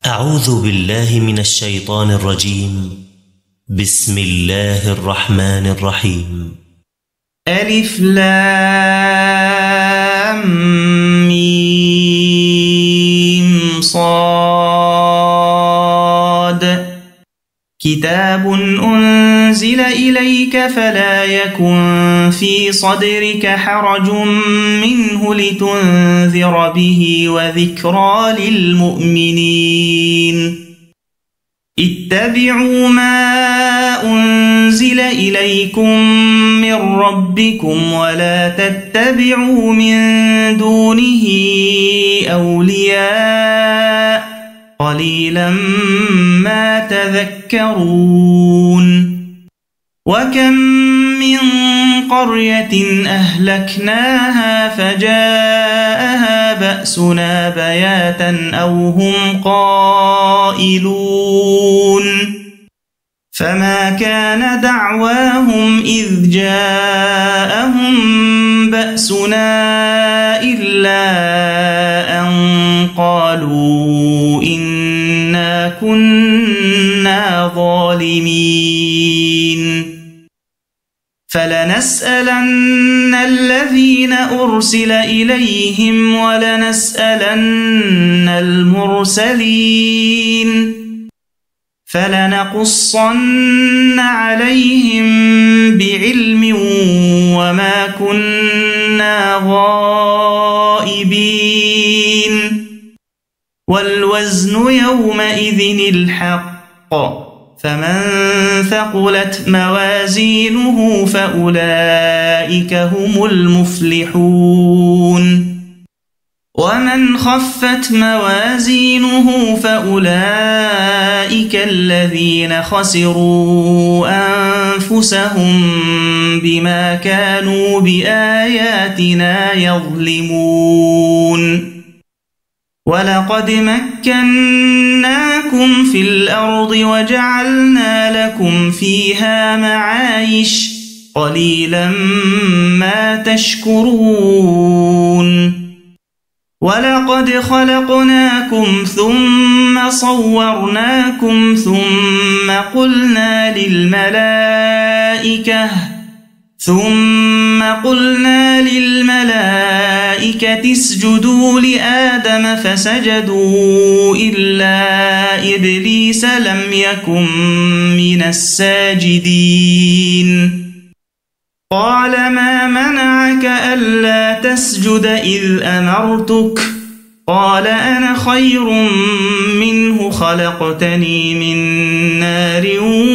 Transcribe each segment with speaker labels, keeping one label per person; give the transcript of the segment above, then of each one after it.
Speaker 1: أعوذ بالله من الشيطان الرجيم. بسم الله الرحمن الرحيم.
Speaker 2: ألف لام ميم صاد. كتاب أنزل إليك فلا يكن في صدرك حرج منه لتنذر به وذكرى للمؤمنين. اتبعوا ما أنزل إليكم من ربكم ولا تتبعوا من دونه أولياء قليلا ما تذكرون. وكم من قرية أهلكناها فجاءها بأسنا بياتا أو هم قائلون. فما كان دعواهم إذ جاءهم بأسنا إلا أن قالوا إنا كنا ظالمين. فلنسألن الذين أرسل إليهم ولنسألن المرسلين. فلنقصن عليهم بعلم وما كنا غائبين. والوزن يومئذ الحق. فمن ثقلت موازينه فأولئك هم المفلحون. ومن خفت موازينه فأولئك الذين خسروا أنفسهم بما كانوا بآياتنا يظلمون. ولقد مكناكم في الأرض وجعلنا لكم فيها معايش قليلا ما تشكرون. ولقد خلقناكم ثم صورناكم ثم قلنا للملائكة اسجدوا لآدم فسجدوا إلا إبليس لم يكن من الساجدين. قال ما منعك ألا تسجد إذ أمرتك؟ قال أنا خير منه خلقتني من نار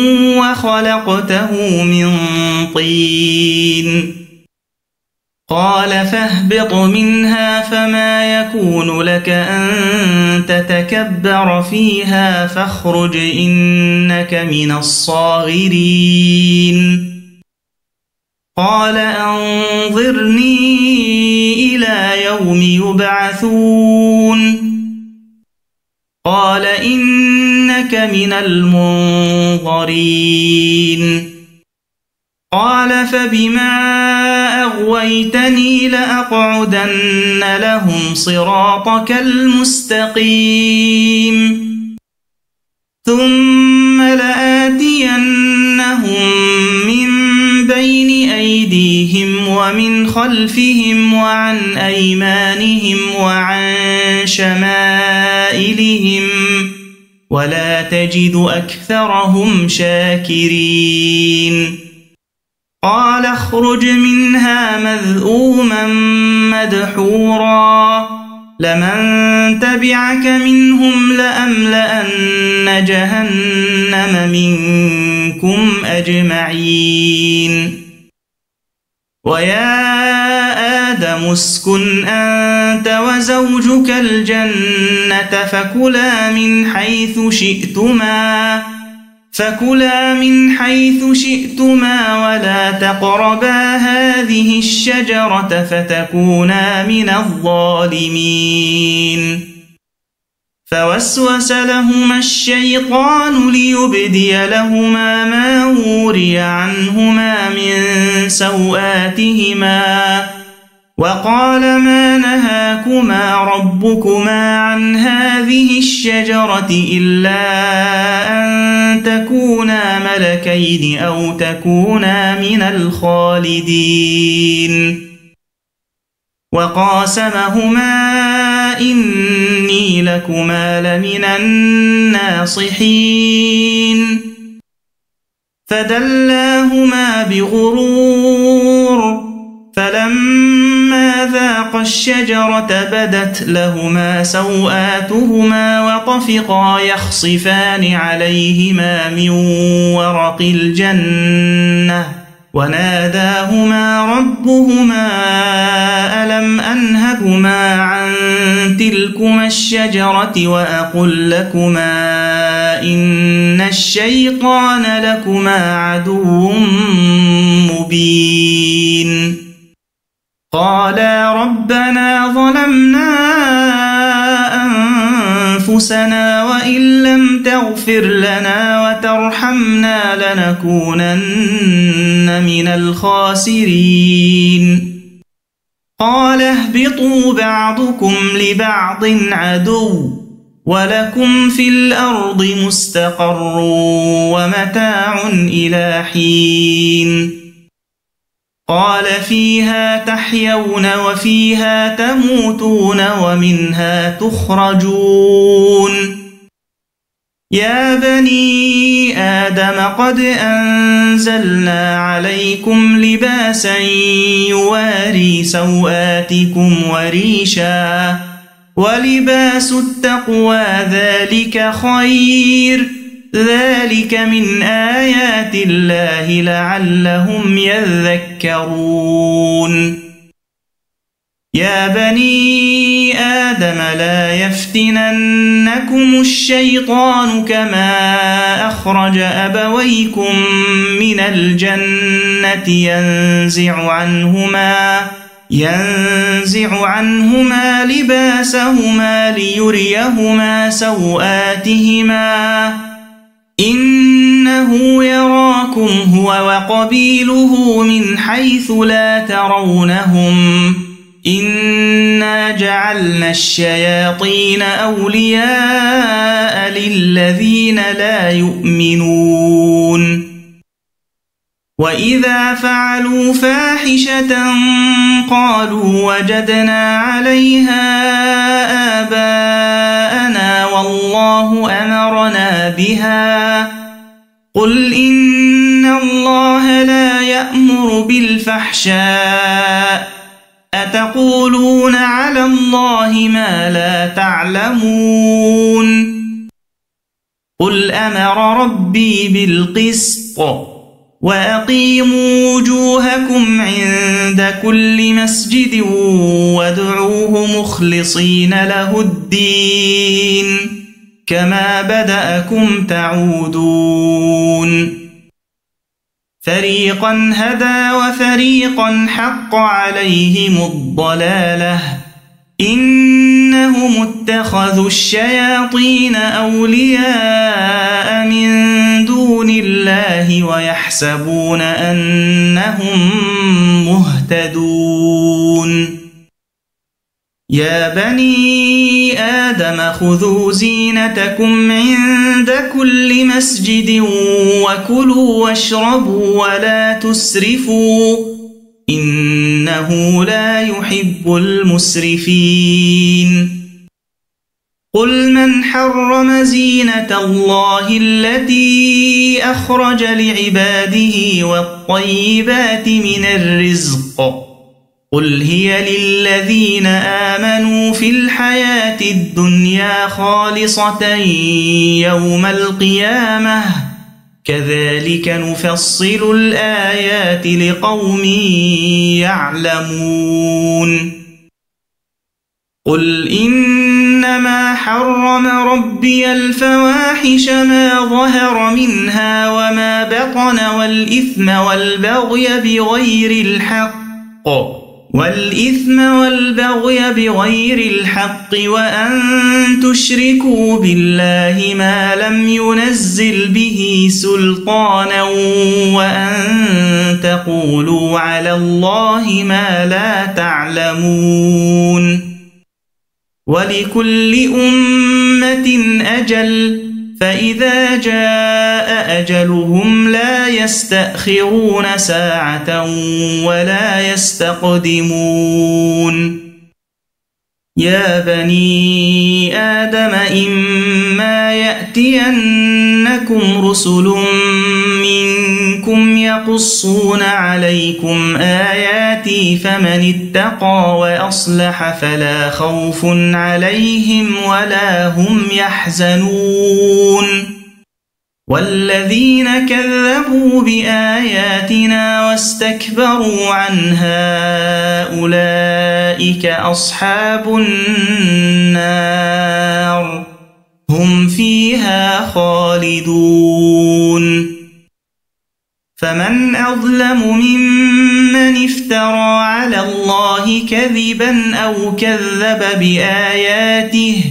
Speaker 2: وخلقته من طين. قال فاهبط منها فما يكون لك أن تتكبر فيها فاخرج إنك من الصاغرين. قال أنظرني إلى يوم يبعثون. قال إنك من المنظرين. قال فبما أغويتني لأقعدن لهم صراطك المستقيم ثم لآتينهم من بين أيديهم ومن خلفهم وعن أيمانهم وعن شمائلهم ولا تجد أكثرهم شاكرين. قال اخرج منها مذءوما مدحورا لمن تبعك منهم لأملأن جهنم منكم أجمعين. ويا آدم اسكن أنت وزوجك الجنة فكلا من حيث شئتما ولا تقربا هذه الشجرة فتكونا من الظالمين. فوسوس لهما الشيطان ليبدي لهما ما وري عنهما من سوآتهما وقال ما نهاكما ربكما عن هذه الشجرة إلا أن تكونا ملكين أو تكونا من الخالدين وقاسمهما إني لكما لمن الناصحين فدلاهما بغرور فلما ذاقا الشجرة بدت لهما سوآتهما وطفقا يخصفان عليهما من ورق الجنة وناداهما ربهما ألم أنهكما عن تلكما الشجرة وأقل لكما إن الشيطان لكما عدو مبين قالا ربنا ظلمنا أنفسنا وإن لم تغفر لنا وترحمنا لنكونن من الخاسرين قال اهبطوا بعضكم لبعض عدو ولكم في الأرض مستقر ومتاع إلى حين قال فيها تحيون وفيها تموتون ومنها تخرجون يا بني آدم قد أنزلنا عليكم لباسا يواري سوآتكم وريشا ولباس التقوى ذلك خير ذلك من آيات الله لعلهم يذكرون يا بني آدم لا يفتننكم الشيطان كما أخرج أبويكم من الجنة ينزع عنهما لباسهما ليريهما سوآتهما إنه يراكم هو وقبيله من حيث لا ترونهم إنا جعلنا الشياطين أولياء للذين لا يؤمنون وإذا فعلوا فاحشة قالوا وجدنا عليها آباءنا والله أمرنا بها قل إن الله لا يأمر بالفحشاء أتقولون على الله ما لا تعلمون قل أمر ربي بالقسط وأقيموا وجوهكم عند كل مسجد وادعوه مخلصين له الدين كما بدأكم تعودون فريقا هدى وفريقا حق عليهم الضلالة إنهم اتخذوا الشياطين أولياء من دون الله ويحسبون أنهم مهتدون يا بني آدم خذوا زينتكم عند كل مسجد وكلوا واشربوا ولا تسرفوا إنه لا يحب المسرفين قل من حرم زينة الله التي أخرج لعباده والطيبات من الرزق قل هي للذين آمنوا في الحياة الدنيا خالصة يوم القيامة كذلك نفصل الآيات لقوم يعلمون قل إنما حرم ربي الفواحش ما ظهر منها وما بطن والإثم والبغي بغير الحق والإثم والبغي بغير الحق وأن تشركوا بالله ما لم ينزل به سلطانا وأن تقولوا على الله ما لا تعلمون ولكل أمة أجل فإذا جاء أجلهم لا يستأخرون ساعة ولا يستقدمون يا بني آدم إما يأتينكم رسل منكم يقصون عليكم آياتي فمن اتقى وأصلح فلا خوف عليهم ولا هم يحزنون والذين كذبوا بآياتنا واستكبروا عنها أولئك أصحاب النار هم فيها خالدون فمن أظلم ممن افترى على الله كذبا أو كذب بآياته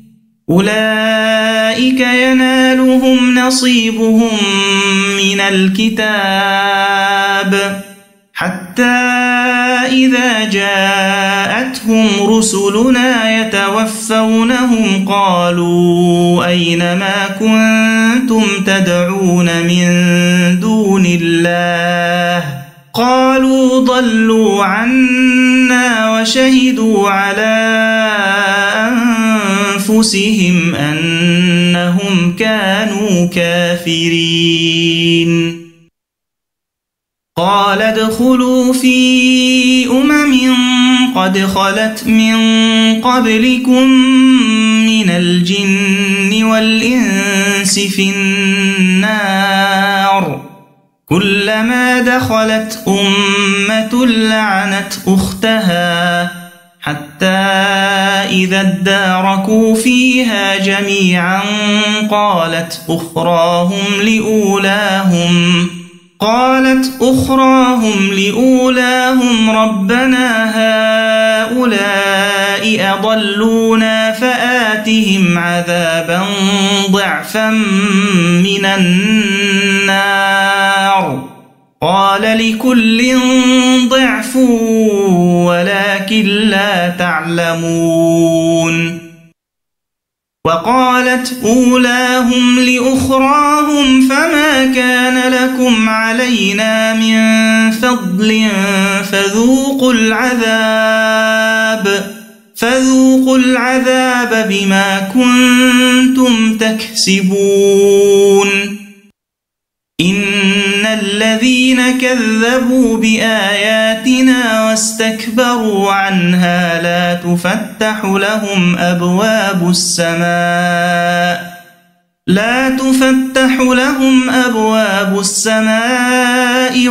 Speaker 2: أولئك ينالهم نصيبهم من الكتاب حتى إذا جاءتهم رسلنا يتوفونهم قالوا أين ما كنتم تدعون من دون الله قالوا ضلوا عنا وشهدوا على أنفسهم أنهم كانوا كافرين قال ادخلوا في قد خلت من قبلكم من الجن والإنس في النار كلما دخلت أمة لعنت أختها حتى إذا اداركوا فيها جميعا قالت أخراهم لأولاهم ربنا هؤلاء أضلونا فآتهم عذابا ضعفا من النار قال لكل ضعف ولكن لا تعلمون وقالت أولاهم لأخراهم فما كان لكم علينا من فضل فذوقوا العذاب بما كنتم تكسبون إن الذين كذبوا بآياتنا واستكبروا عنها لا تفتح لهم أبواب السماء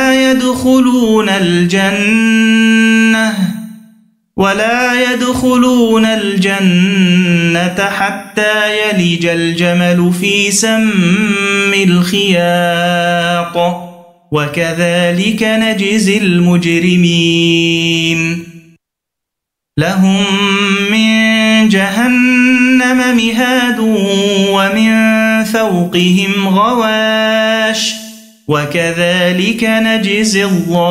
Speaker 2: ولا يدخلون الجنة حتى يلج الجمل في سم الخياط وكذلك نجزي المجرمين لهم من جهنم مهاد ومن فوقهم غواش وكذلك نجزي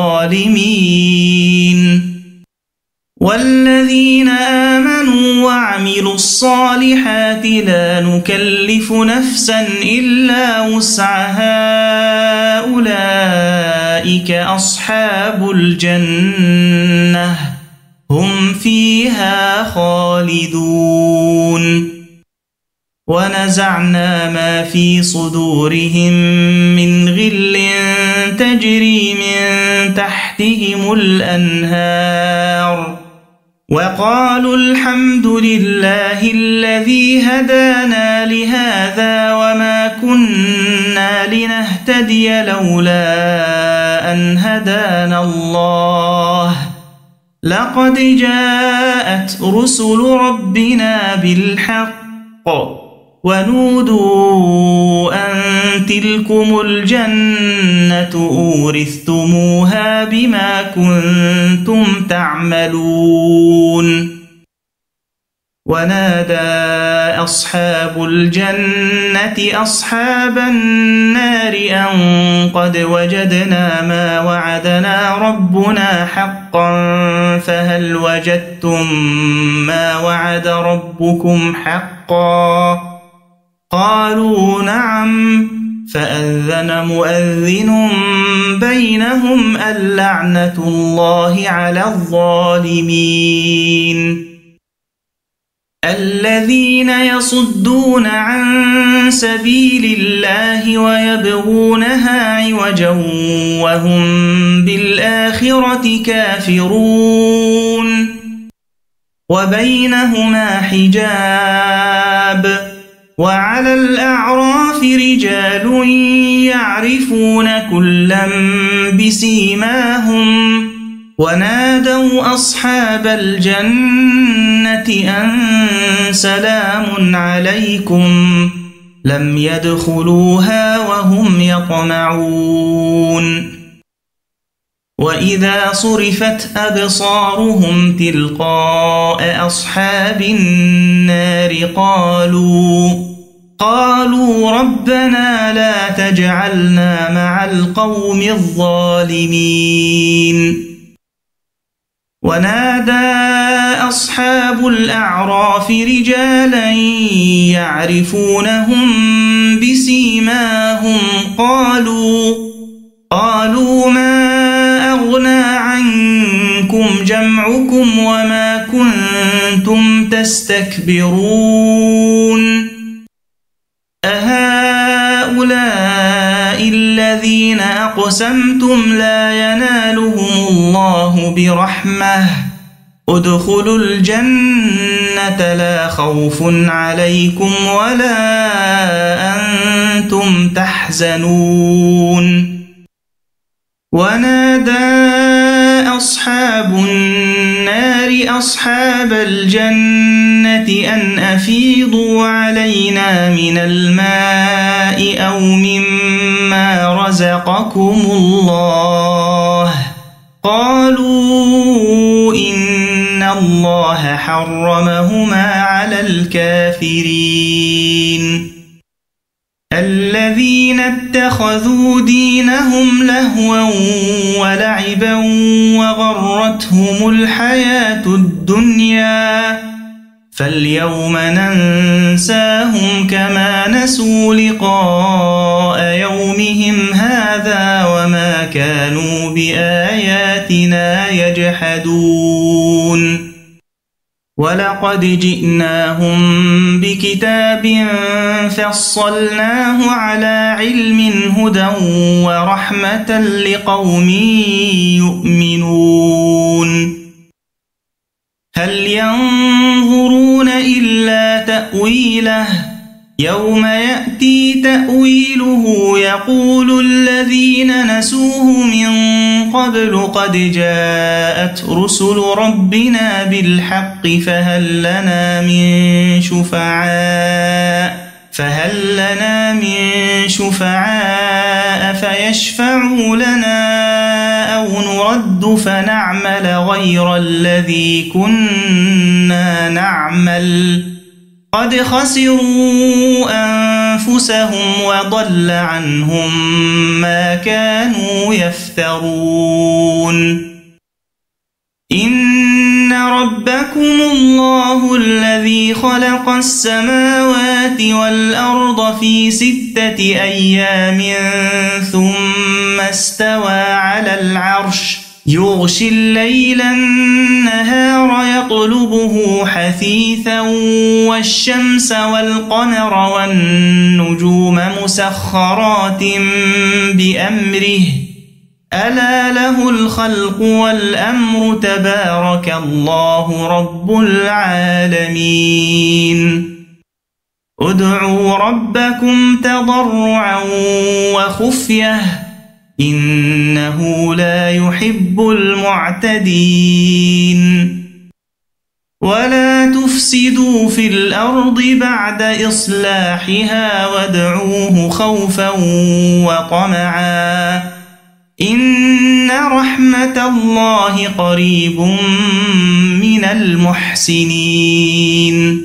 Speaker 2: الظالمين والذين آمنوا وعملوا الصالحات لا نكلف نفسا إلا وسعها أولئك أصحاب الجنة هم فيها خالدون ونزعنا ما في صدورهم من غل تجري من تحتهم الأنهار وقالوا الحمد لله الذي هدانا لهذا وما كنا لنهتدي لولا أن هدانا الله لقد جاءت رسل ربنا بالحق ونودوا أن تلكم الجنة أورثتموها بما كنتم تعملون ونادى أصحاب الجنة أصحاب النار أن قد وجدنا ما وعدنا ربنا حقا فهل وجدتم ما وعد ربكم حقا قالوا نعم فأذن مؤذن بينهم اللعنة الله على الظالمين الذين يصدون عن سبيل الله ويبغونها عوجا وهم بالآخرة كافرون وبينهما حجاب وعلى الأعراف رجال يعرفون كلا بسيماهم ونادوا أصحاب الجنة أن سلام عليكم لم يدخلوها وهم يطمعون وإذا صرفت أبصارهم تلقاء أصحاب النار قالوا ربنا لا تجعلنا مع القوم الظالمين ونادى أصحاب الأعراف رجالا يعرفونهم بسيماهم قالوا ما أغنى عنكم جمعكم وما كنتم تستكبرون أهؤلاء الذين أقسمتم لا ينالهم الله برحمة ادخلوا الجنة لا خوف عليكم ولا أنتم تحزنون ونادى أصحاب النار أصحاب الجنة أن أفيضوا علينا من الماء أو مما رزقكم الله قالوا إن الله حرمهما على الكافرين الذين اتخذوا دينهم لهوا ولعبا وغرتهم الحياة الدنيا فاليوم ننساهم كما نسوا لقاء يومهم هذا وما كانوا بآياتنا يجحدون ولقد جئناهم بكتاب فصلناه على علم هدى ورحمة لقوم يؤمنون هل ينظرون إلا تأويله يوم يأتي تأويله يقول الذين نسوه من قبل قد جاءت رسل ربنا بالحق فهل لنا من شفعاء فيشفعوا لنا أو نرد فنعمل غير الذي كنا نعمل قد خسروا أنفسهم وضل عنهم ما كانوا يفترون إن ربكم الله الذي خلق السماوات والأرض في 6 أيام ثم استوى على العرش يغشي الليل النهار يطلبه حثيثا والشمس والقمر والنجوم مسخرات بأمره ألا له الخلق والأمر تبارك الله رب العالمين ادعوا ربكم تضرعا وخفية إنه لا يحب المعتدين ولا تفسدوا في الأرض بعد إصلاحها وادعوه خوفا وطمعا إن رحمة الله قريب من المحسنين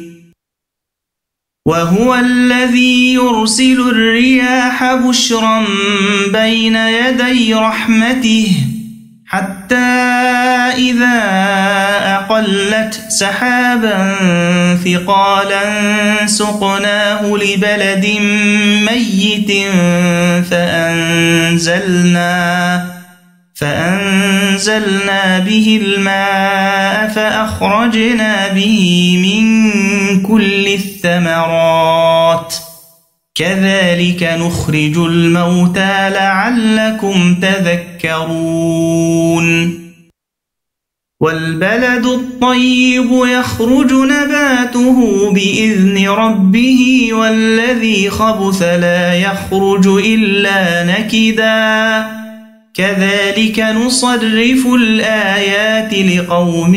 Speaker 2: وهو الذي يرسل الرياح بشرا بين يدي رحمته حتى إذا أقلت سحابا ثقالا سقناه لبلد ميت فأنزلنا به الماء فأخرجنا به من كل الثمرات كذلك نخرج الموتى لعلكم تذكرون والبلد الطيب يخرج نباته بإذن ربه والذي خبث لا يخرج إلا نكدا كذلك نصرف الآيات لقوم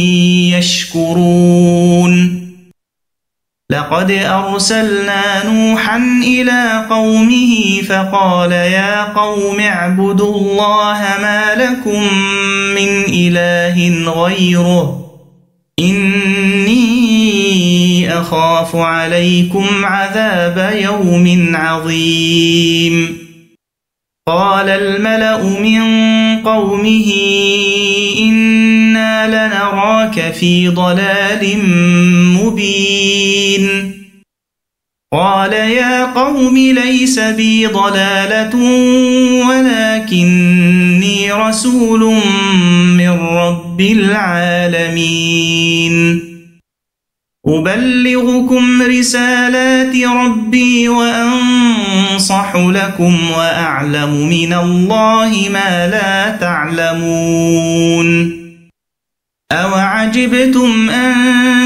Speaker 2: يشكرون لقد أرسلنا نوحا إلى قومه فقال يا قوم اعبدوا الله ما لكم من إله غيره إني أخاف عليكم عذاب يوم عظيم قال الملأ من قومه إنا لنراك في ضلال مبين قال يا قوم ليس بي ضلالة ولكني رسول من رب العالمين أبلغكم رسالات ربي وأنصح لكم وأعلم من الله ما لا تعلمون أوعجبتم أن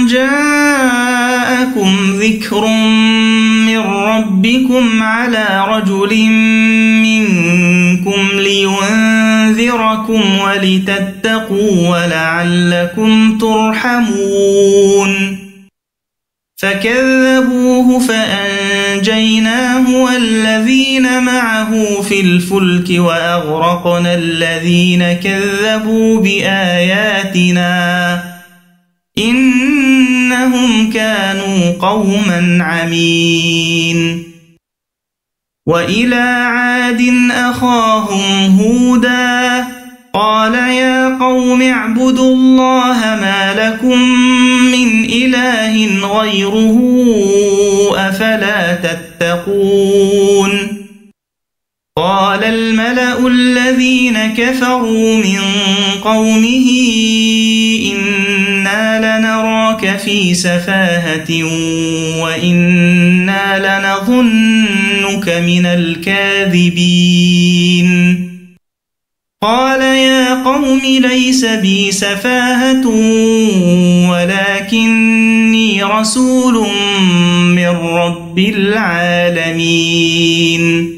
Speaker 2: جاءكم ذكر من ربكم على رجل منكم لينذركم ولتتقوا ولعلكم ترحمون فكذبوه فأنجيناه والذين معه في الفلك وأغرقنا الذين كذبوا بآياتنا إنهم كانوا قوما عمين وإلى عاد أخاهم هودا قال يا قوم اعبدوا الله ما لكم من إله غيره أفلا تتقون قال الملأ الذين كفروا من قومه إنا لنراك في سفاهة وإنا لنظنك من الكاذبين قال يا قوم ليس بي سفاهة ولكني رسول من رب العالمين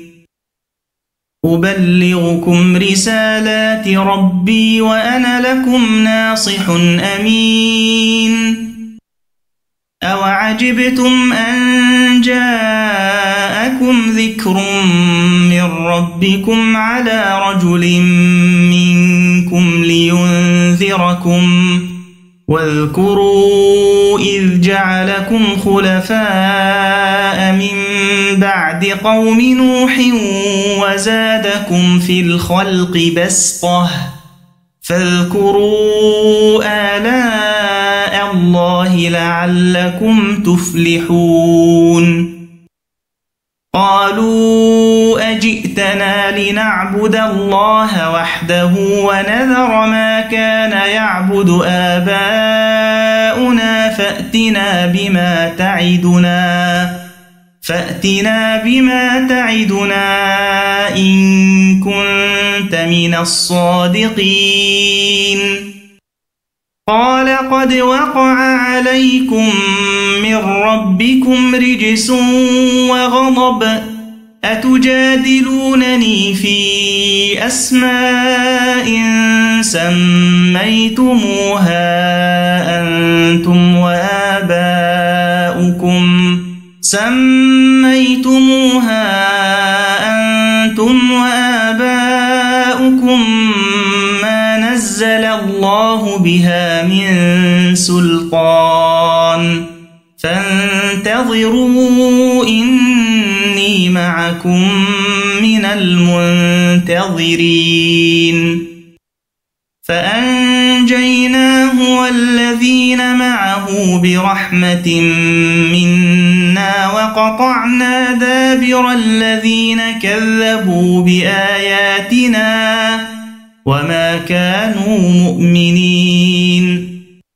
Speaker 2: أبلغكم رسالات ربي وأنا لكم ناصح أمين أوعجبتم أن جاءكم ذكر من ربكم على رجل منكم لينذركم واذكروا إذ جعلكم خلفاء من بعد قوم نوح وزادكم في الخلق بسطة فاذكروا آلاء الله لعلكم تفلحون قالوا أجئتنا لنعبد الله وحده ونذر ما كان يعبد آباؤنا فأتنا بما تعدنا إن كنت من الصادقين قال قد وقع عليكم من ربكم رجس وغضب أتجادلونني في أسماء سميتموها أنتم وآباؤكم ما نزل الله بها من سلطان فانتظروا إني معكم من المنتظرين فأنجيناه والذين معه برحمة منا وقطعنا دابر الذين كذبوا بآياتنا وما كانوا مؤمنين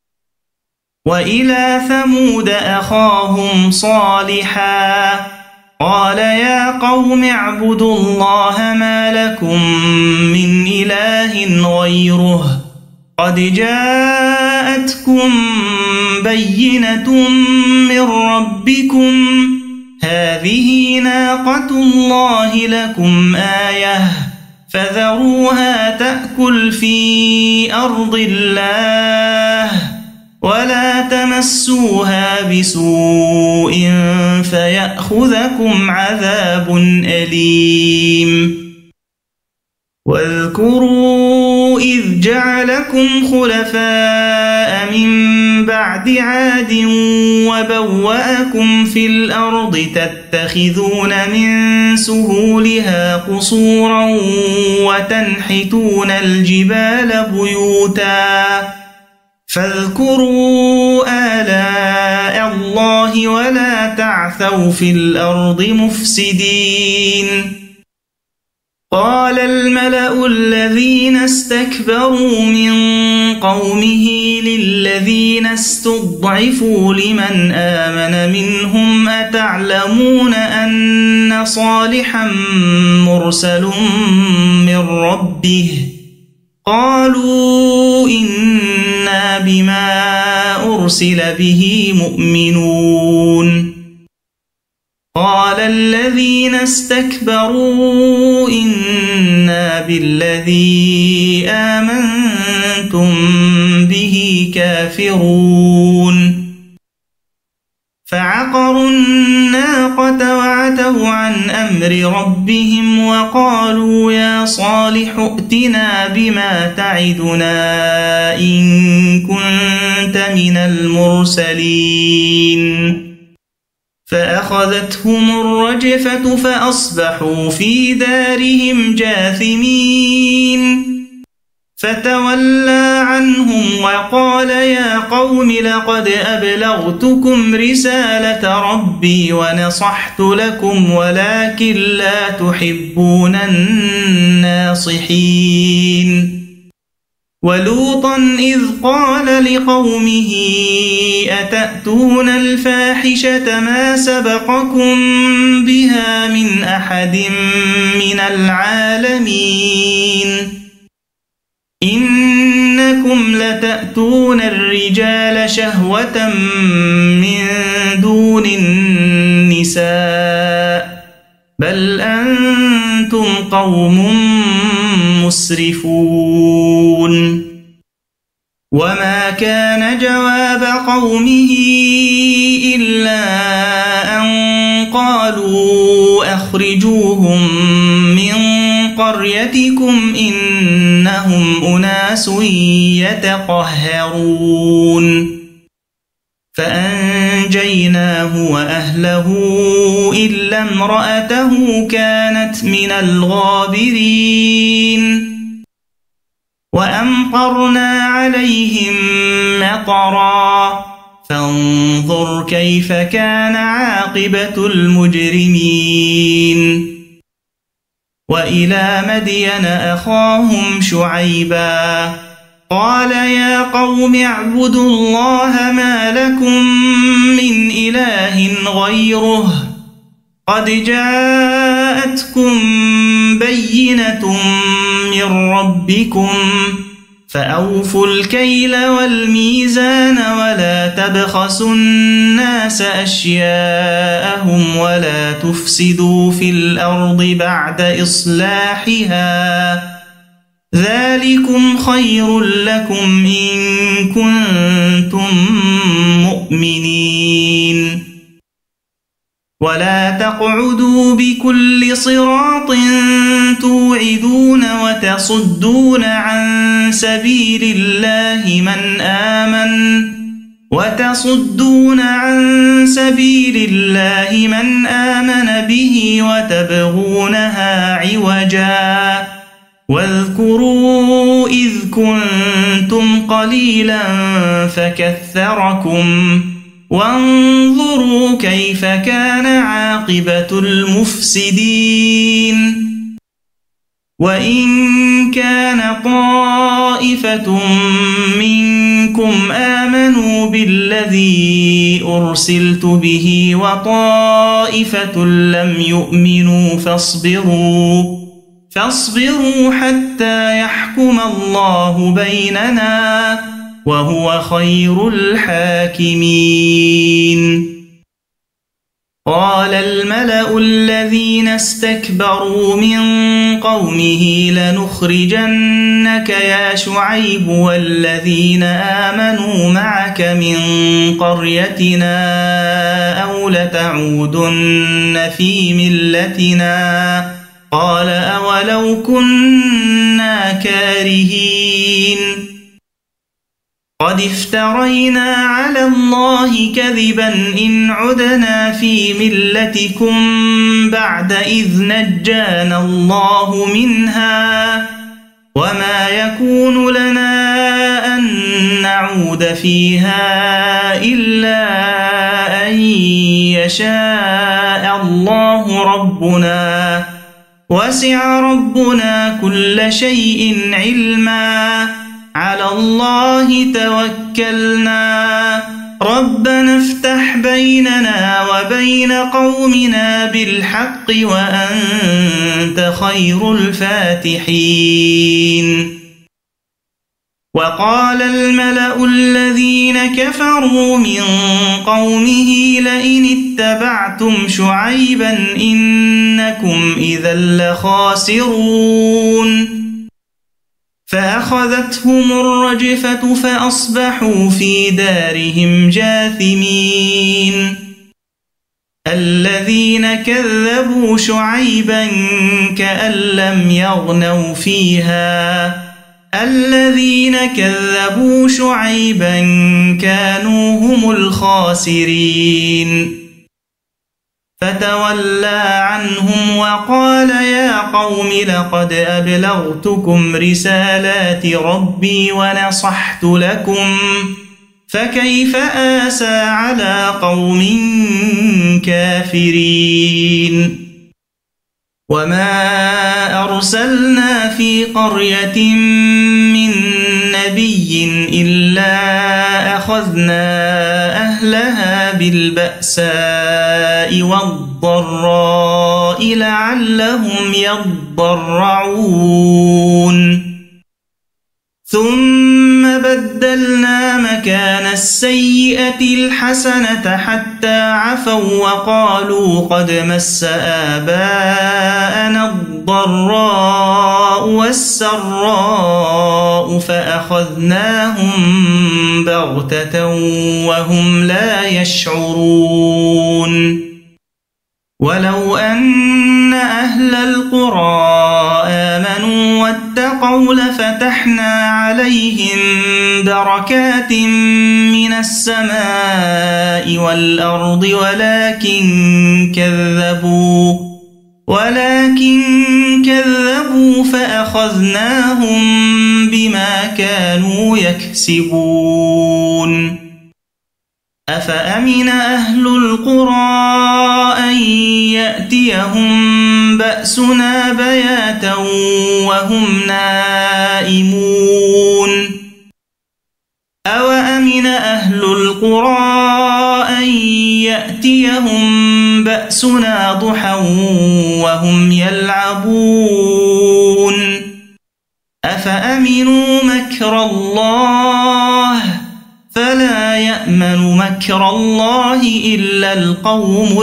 Speaker 2: وإلى ثمود أخاهم صالحا قال يا قوم اعبدوا الله ما لكم من إله غيره قد جاءتكم بينة من ربكم هذه ناقة الله لكم آية فذروها تأكل في أرض الله ولا تمسوها بسوء فيأخذكم عذاب أليم واذكروا إذ جعلكم خلفاء من بعد عاد وبوأكم في الأرض تتخذون من سهولها قصورا وتنحتون الجبال بيوتا فاذكروا آلاء الله ولا تعثوا في الأرض مفسدين قال الملأ الذين استكبروا من قومه للذين استضعفوا لمن آمن منهم أتعلمون أن صالحا مرسل من ربه قالوا إنا بما أرسل به مؤمنون قال الذين استكبروا إنا بالذي آمنتم به كافرون فعقروا الناقة وعتوا عن أمر ربهم وقالوا يا صالح ائتنا بما تعدنا إن كنت من المرسلين فأخذتهم الرجفة فأصبحوا في دارهم جاثمين فتولى عنهم وقال يا قوم لقد أبلغتكم رسالة ربي ونصحت لكم ولكن لا تحبون الناصحين ولوطا إذ قال لقومه أتأتون الفاحشة ما سبقكم بها من أحد من العالمين إنكم لتأتون الرجال شهوة من دون النساء بل أنتم قوم مسرفون وما كان جواب قومه إلا أن قالوا أخرجوهم من قريتكم إنهم أناس يتطهرون فأنجيناه وأهله إلا امرأته كانت من الغابرين وأمطرنا عليهم مطرا فانظر كيف كان عاقبة المجرمين وإلى مدين أخاهم شعيبا قال يا قوم اعبدوا الله ما لكم من إله غيره قد جاءتكم بينة من ربكم فأوفوا الكيل والميزان ولا تبخسوا الناس أشياءهم ولا تفسدوا في الأرض بعد إصلاحها ذلكم خير لكم إن كنتم مؤمنين ولا تقعدوا بكل صراط توعدون وتصدون عن سبيل الله من آمن به وتبغونها عوجا واذكروا إذ كنتم قليلا فكثركم وانظروا كيف كان عاقبة المفسدين وإن كان طائفة منكم آمنوا بالذي أرسلت به وطائفة لم يؤمنوا فاصبروا حتى يحكم الله بيننا وهو خير الحاكمين قال الملأ الذين استكبروا من قومه لنخرجنك يا شعيب والذين آمنوا معك من قريتنا أو لتعودن في ملتنا قال أولو كنا كارهين قد افترينا على الله كذبا إن عدنا في ملتكم بعد إذ نجانا الله منها وما يكون لنا أن نعود فيها إلا أن يشاء الله ربنا وسع ربنا كل شيء علما على الله توكلنا ربنا افتح بيننا وبين قومنا بالحق وأنت خير الفاتحين وقال الملأ الذين كفروا من قومه لئن اتبعتم شعيبا إنكم إذا لخاسرون فأخذتهم الرجفة فأصبحوا في دارهم جاثمين الذين كذبوا شعيبا كأن لم يغنوا فيها الذين كذبوا شعيبا كانوا هم الخاسرين فتولى عنهم وقال يا قوم لقد أبلغتكم رسالات ربي ونصحت لكم فكيف آسى على قوم كافرين وما أرسلنا في قرية من نبي إلا أخذنا أهلها بالبأساء والضراء لعلهم يضرعون ثم بدلنا مكان السيئة الحسنة حتى عفوا وقالوا قد مس آباءنا الضراء والسراء فأخذناهم بغتة وهم لا يشعرون ولو أن أهل القرى آمنوا واتقوا لفتحنا عليهم بركات من السماء والأرض ولكن كذبوا فأخذناهم بما كانوا يكسبون أفأمن أهل القرى أن يأتيهم بأسنا بياتا وهم نائمون أوأمن أهل القرى أن يأتيهم بأسنا ضحى وهم يلعبون أفأمنوا مكر مكر الله فلا يأمن مكر الله إلا القوم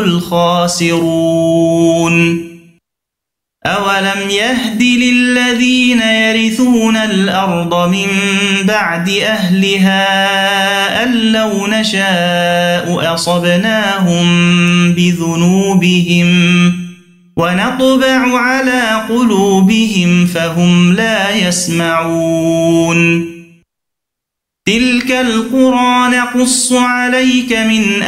Speaker 2: الخاسرون أولم يهد للذين يرثون الأرض من بعد أهلها أن لو نشاء أصبناهم بذنوبهم ونطبع على قلوبهم فهم لا يسمعون تلك القرى نقص عليك من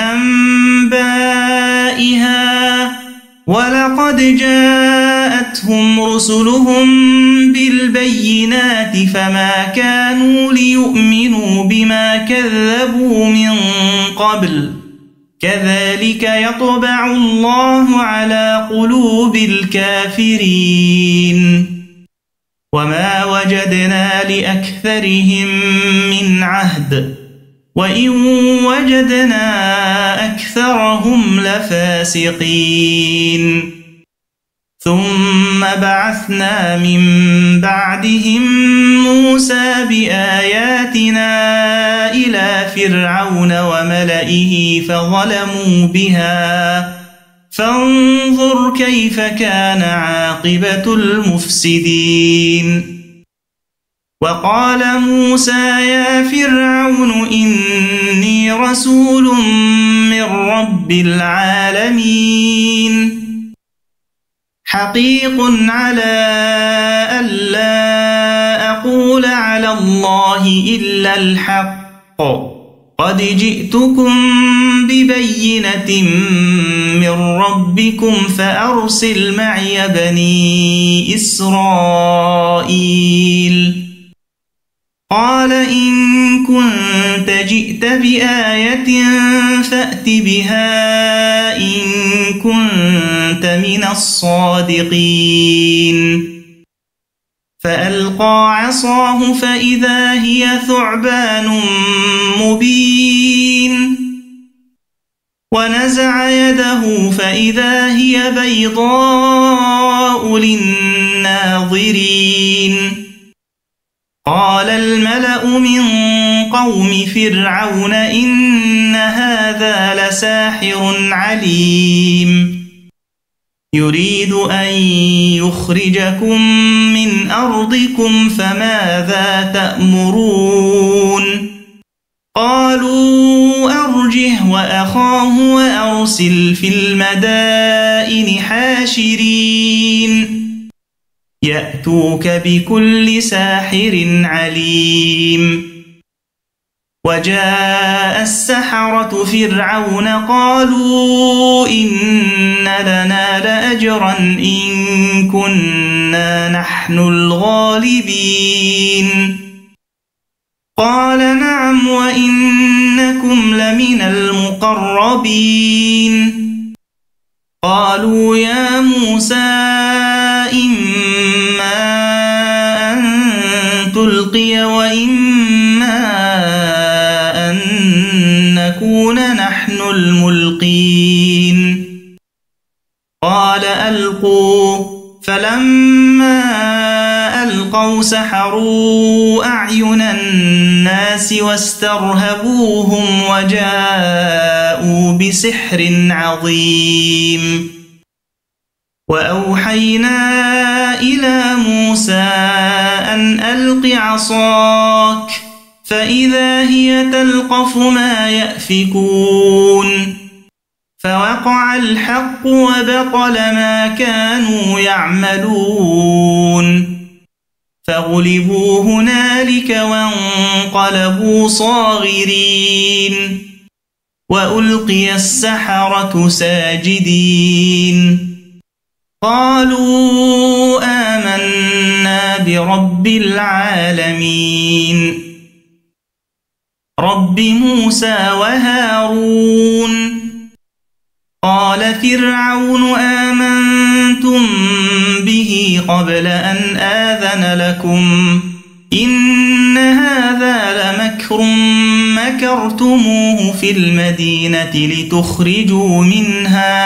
Speaker 2: أنبائها ولقد جاءتهم رسلهم بالبينات فما كانوا ليؤمنوا بما كذبوا من قبل كذلك يطبع الله على قلوب الكافرين وما وجدنا لأكثرهم من عهد وإن وجدنا أكثرهم لفاسقين ثم بعثنا من بعدهم موسى بآياتنا إلى فرعون وملئه فظلموا بها فانظر كيف كان عاقبة المفسدين وقال موسى يا فرعون إني رسول من رب العالمين حقيق على ألا أقول على الله إلا الحق قد جئتكم ببينة من ربكم فأرسل معي بني إسرائيل قال إن كنت جئت بآية فأت بها إن كنت من الصادقين فألقى عصاه فإذا هي ثعبان مبين ونزع يده فإذا هي بيضاء للناظرين قال الملأ من قوم فرعون إن هذا لساحر عليم يريد أن يخرجكم من أرضكم فماذا تأمرون قالوا أرجه وأخاه وأرسل في المدائن حاشرين يأتوك بكل ساحر عليم وجاء السحرة فرعون قالوا إن لنا لأجرا إن كنا نحن الغالبين قال نعم وإنكم لمن المقربين قالوا يا موسى إما أن تلقي وإما أن نكون نحن الملقين قال ألقوا فلما ألقوا سحروا أعين الناس واسترهبوهم وجاءوا بسحر عظيم وأوحينا إلى موسى أن ألق عصاك فإذا هي تلقف ما يأفكون فوقع الحق وبطل ما كانوا يعملون فغلبوا هنالك وانقلبوا صاغرين وألقي السحرة ساجدين قالوا آمنا برب العالمين رب موسى وهارون قال فرعون آمنتم به قبل أن آذن لكم إن هذا لمكر مكرتموه في المدينة لتخرجوا منها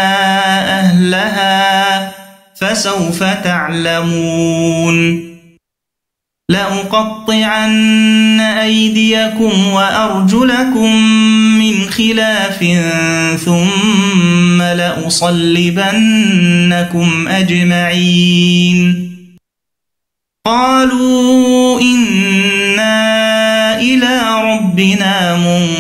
Speaker 2: أهلها فسوف تعلمون لأقطعن أيديكم وأرجلكم من خلاف ثم لأصلبنكم أجمعين. قالوا إنا إلى ربنا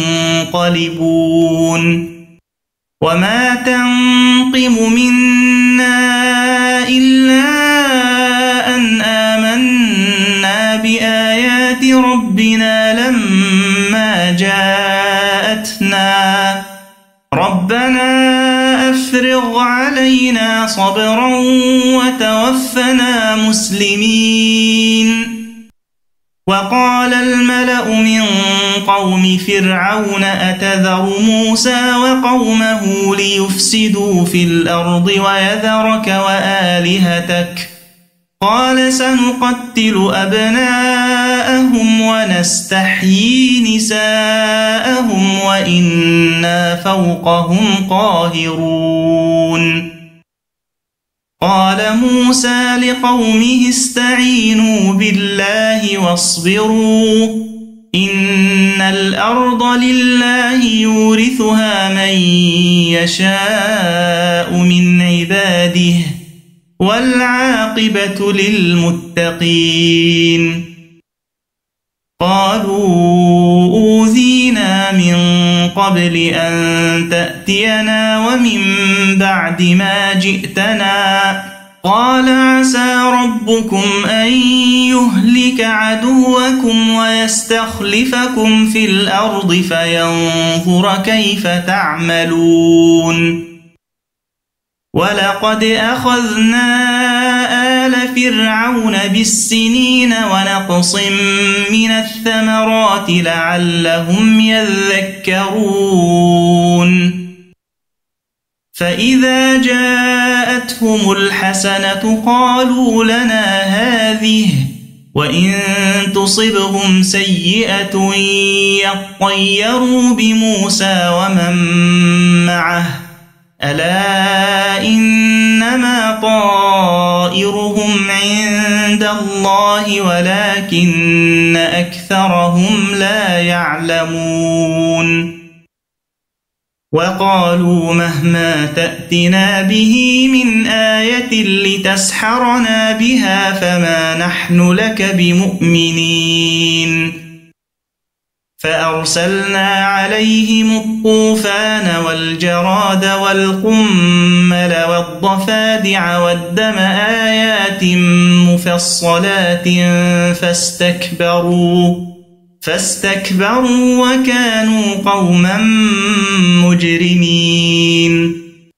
Speaker 2: منقلبون. وما تنقم منا إلا أن آمنا بآيات ربنا لما جاءتنا. ربنا أفرغ علينا صبرا وتوفنا مسلمين. وقال الملأ من قوم فرعون أتذر موسى وقومه ليفسدوا في الأرض ويذرك وآلهتك؟ قال سنقتل أبناءهم ونستحيي نساءهم وإنا فوقهم قاهرون. قال موسى لقومه استعينوا بالله واصبروا إن الأرض لله يورثها من يشاء من عباده والعاقبة للمتقين. قالوا أوذينا من قبل أن تأتينا ومن بعد ما جئتنا. قال عسى ربكم أن يهلك عدوكم ويستخلفكم في الأرض فينظر كيف تعملون. ولقد أخذنا آل فرعون بالسنين ونقص من الثمرات لعلهم يذكرون. فإذا جاءتهم الحسنة قالوا لنا هذه وإن تصبهم سيئة يطيروا بموسى ومن معه ألا إنما طائرهم عند الله ولكن أكثرهم لا يعلمون. وقالوا مهما تأتنا به من آية لتسحرنا بها فما نحن لك بمؤمنين. فأرسلنا عليهم الطوفان والجراد والقمل والضفادع والدم آيات مفصلات فاستكبروا وكانوا قوما مجرمين.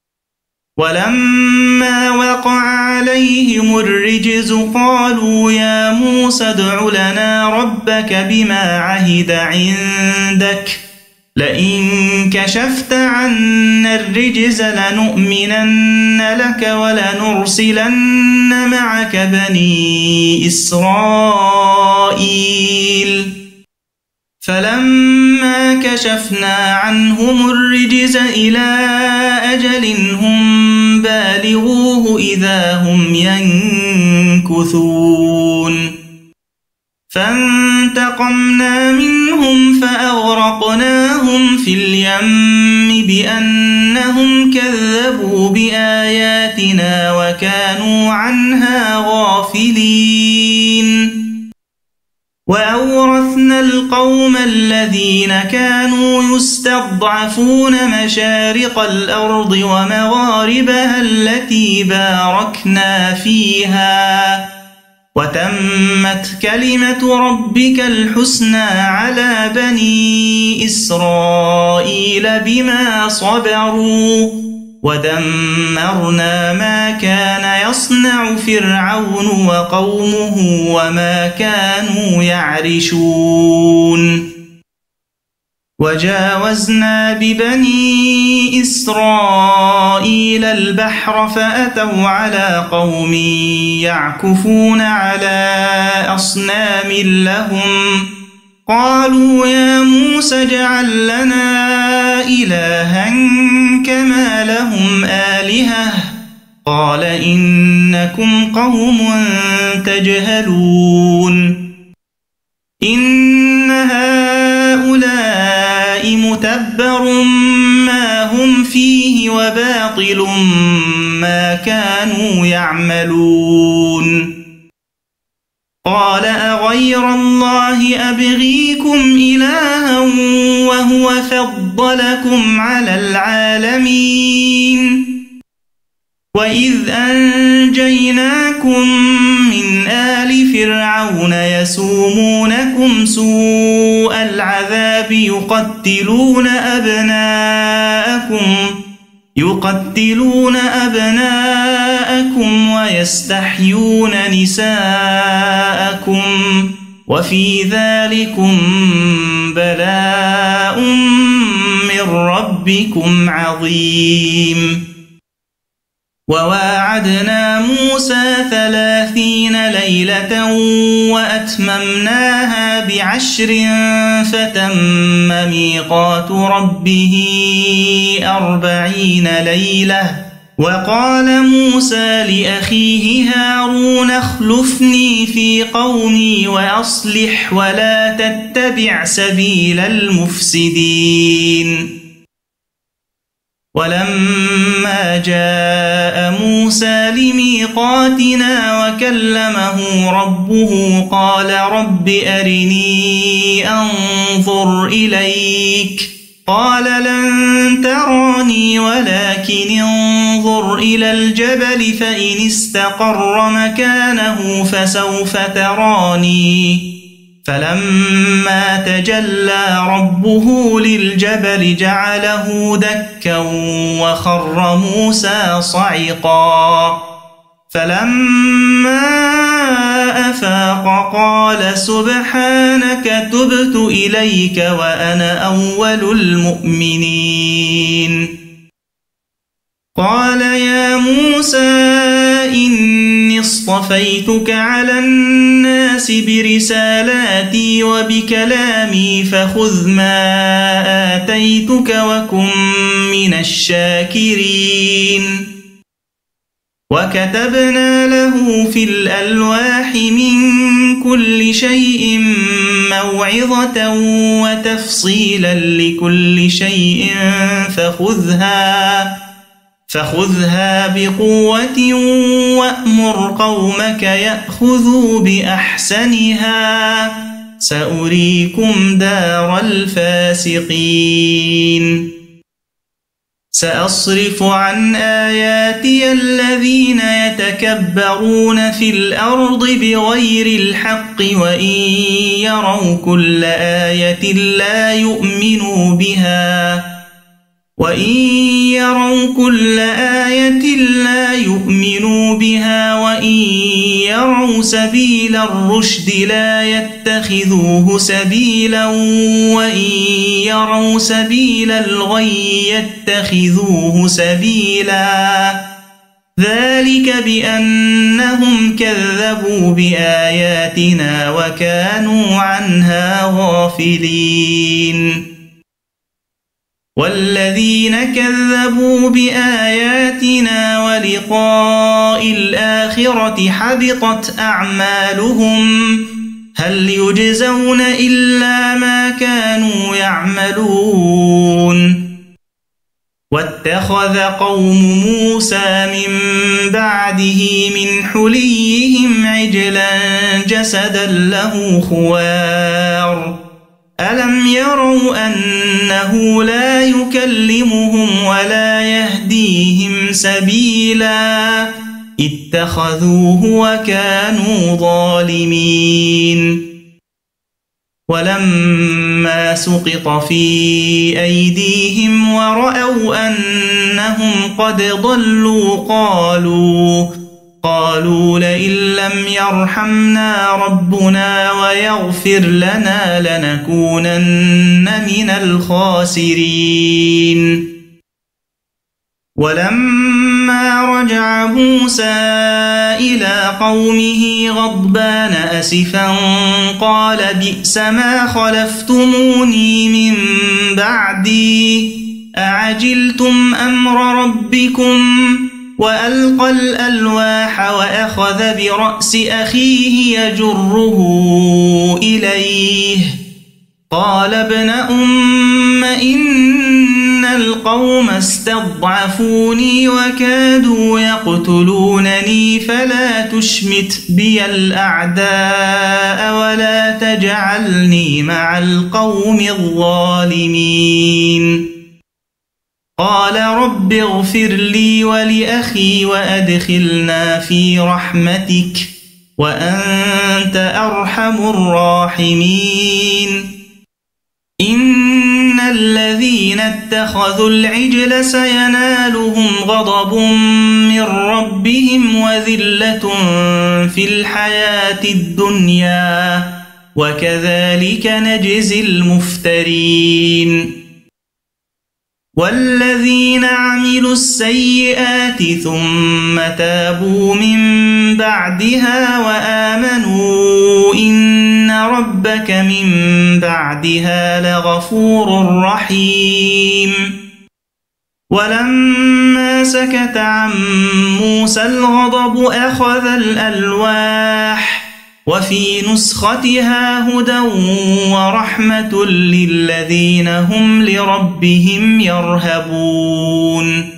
Speaker 2: ولما وقع عليهم الرجز قالوا يا موسى ادع لنا ربك بما عهد عندك لئن كشفت عنا الرجز لنؤمنن لك ولنرسلن معك بني إسرائيل. فلما كشفنا عنهم الرجز إلى أجل هم بالغوه إذا هم ينكثون. فانتقمنا منهم فأغرقناهم في اليم بأنهم كذبوا بآياتنا وكانوا عنها غافلين. وأورثنا القوم الذين كانوا يستضعفون مشارق الأرض ومغاربها التي باركنا فيها وتمت كلمة ربك الحسنى على بني إسرائيل بما صبروا ودمرنا ما كان يصنع فرعون وقومه وما كانوا يعرشون. وجاوزنا ببني إسرائيل البحر فأتوا على قوم يعكفون على أصنام لهم قالوا يا موسى اجعل لنا إلها كما لهم آلهة قال إنكم قوم تجهلون. إن هؤلاء متبر ما هم فيه وباطل ما كانوا يعملون قال أغير الله أبغيكم إلها وهو فضلكم على العالمين وإذ أنجيناكم من آل فرعون يسومونكم سوء العذاب يقتلون أبناءكم ويستحيون نساءكم وفي ذلكم بلاء من ربكم عظيم وواعدنا موسى 30 ليلة وأتممناها ب10 فتم ميقات ربه 40 ليلة وقال موسى لأخيه هارون اخلفني في قومي وأصلح ولا تتبع سبيل المفسدين ولما جاء موسى لميقاتنا وكلمه ربه قال رب أرني أنظر إليك قال لن تراني ولكن انظر إلى الجبل فإن استقر مكانه فسوف تراني فلما تجلى ربه للجبل جعله دكا وخر موسى صعقا فلما أفاق قال سبحانك تبت إليك وأنا أول المؤمنين قال يا موسى إني اصطفيتك على الناس برسالاتي وبكلامي فخذ ما آتيتك وكن من الشاكرين وكتبنا له في الألواح من كل شيء موعظة وتفصيلا لكل شيء فخذها بقوة وأمر قومك يأخذوا بأحسنها سأريكم دار الفاسقين سأصرف عن آياتي الذين يتكبرون في الأرض بغير الحق وإن يروا كل آية لا يؤمنوا بها وإن يروا سبيل الرشد لا يتخذوه سبيلا وإن يروا سبيل الغي يتخذوه سبيلا ذلك بأنهم كذبوا بآياتنا وكانوا عنها غافلين والذين كذبوا بآياتنا ولقاء الآخرة حبطت أعمالهم هل يجزون إلا ما كانوا يعملون واتخذ قوم موسى من بعده من حليهم عجلا جسدا له خوار ألم يروا أنه لا يكلمهم ولا يهديهم سبيلا اتخذوه وكانوا ظالمين ولما سقط في أيديهم ورأوا أنهم قد ضلوا قالوا لئن لم يرحمنا ربنا ويغفر لنا لنكونن من الخاسرين ولما رجع موسى إلى قومه غضبان أسفا قال بئس ما خلفتموني من بعدي أعجلتم أمر ربكم وألقى الألواح وأخذ برأس أخيه يجره إليه قال ابن أم إن القوم استضعفوني وكادوا يقتلونني فلا تشمت بي الأعداء ولا تجعلني مع القوم الظالمين قال رب اغفر لي ولأخي وأدخلنا في رحمتك وأنت أرحم الراحمين إن الذين اتخذوا العجل سينالهم غضب من ربهم وذلة في الحياة الدنيا وكذلك نجزي المفترين والذين عملوا السيئات ثم تابوا من بعدها وآمنوا إن ربك من بعدها لغفور رحيم ولما سكت عن موسى الغضب أخذ الألواح وفي نسختها هدى ورحمة للذين هم لربهم يرهبون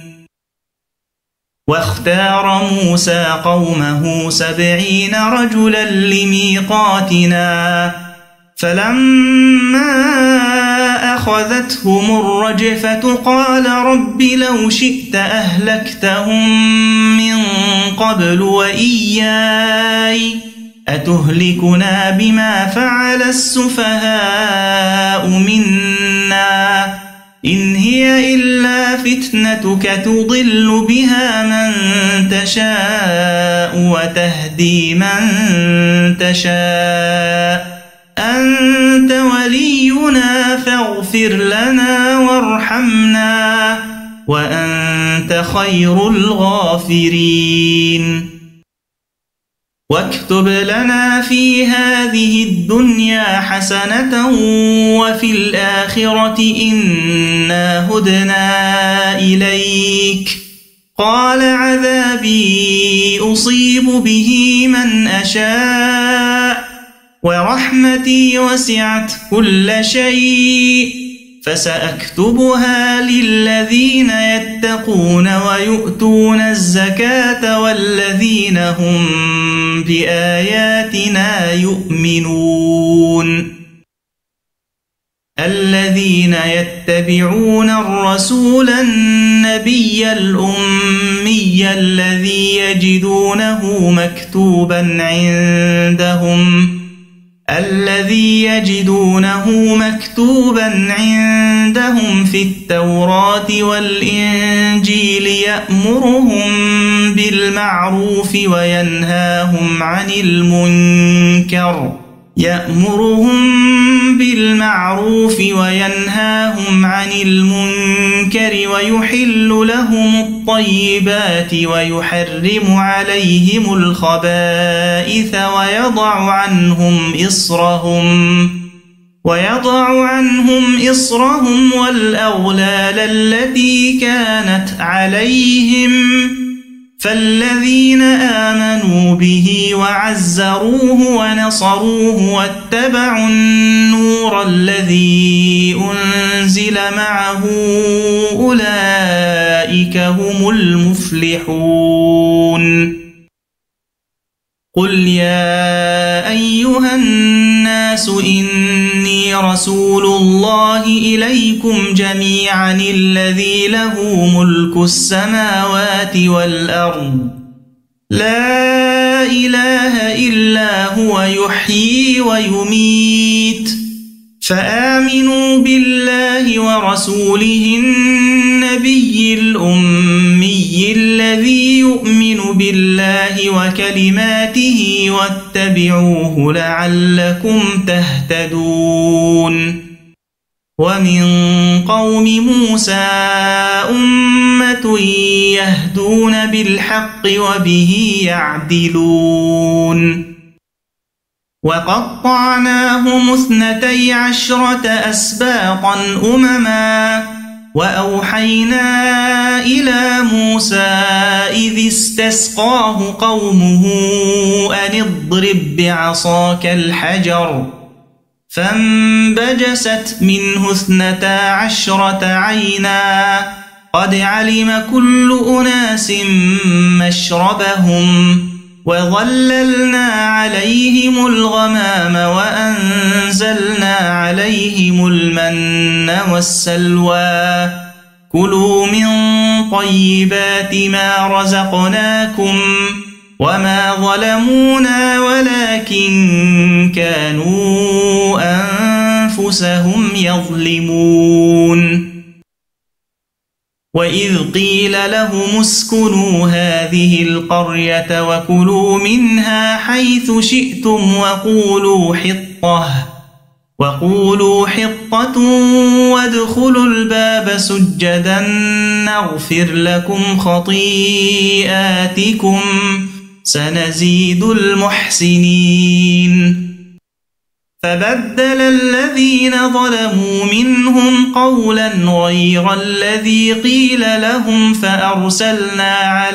Speaker 2: واختار موسى قومه 70 رجلا لميقاتنا فلما أخذتهم الرجفة قال رب لو شئت أهلكتهم من قبل وإياي أتهلكنا بما فعل السفهاء منا إن هي إلا فتنتك تضل بها من تشاء وتهدي من تشاء أنت ولينا فاغفر لنا وارحمنا وأنت خير الغافرين واكتب لنا في هذه الدنيا حسنة وفي الآخرة إنا هدنا إليك قال عذابي أصيب به من أشاء ورحمتي وسعت كل شيء فسأكتبها للذين يتقون ويؤتون الزكاة والذين هم بآياتنا يؤمنون الذين يتبعون الرسول النبي الأمي الذي يجدونه مكتوبا عندهم في التوراة والإنجيل يأمرهم بالمعروف وينهاهم عن المنكر ويحل لهم الطيبات ويحرم عليهم الخبائث ويضع عنهم إصرهم والأغلال التي كانت عليهم فالذين آمنوا به وعزروه ونصروه واتبعوا النور الذي أنزل معه أولئك هم المفلحون قل يا أيها الناس إني رسول الله إليكم جميعا الذي له ملك السماوات والأرض لا إله إلا هو يحيي ويميت فآمنوا بالله ورسوله النبي الأمي الذي يؤمن بالله وكلماته واتبعوه لعلكم تهتدون ومن قوم موسى أمة يهدون بالحق وبه يعدلون وقطعناهم 12 أسباطا أمما وأوحينا إلى موسى إذ استسقاه قومه أن اضرب بعصاك الحجر فانبجست منه 12 عينا قد علم كل أناس مشربهم وظللنا عليهم الغمام وأنزلنا عليهم المن والسلوى كلوا من طيبات ما رزقناكم وما ظلمونا ولكن كانوا أنفسهم يظلمون وإذ قيل لهم اسكنوا هذه القرية وكلوا منها حيث شئتم وقولوا حطة وادخلوا الباب سجدا نغفر لكم خطيئاتكم سنزيد المحسنين فبدل الذين ظلموا منهم قولا غير الذي قيل لهم فأرسلنا